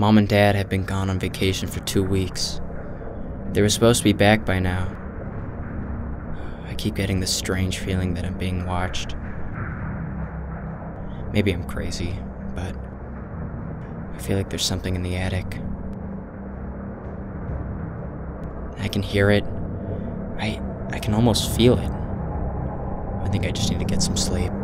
Mom and Dad have been gone on vacation for 2 weeks. They were supposed to be back by now. I keep getting this strange feeling that I'm being watched. Maybe I'm crazy, but I feel like there's something in the attic. I can hear it. I can almost feel it. I think I just need to get some sleep.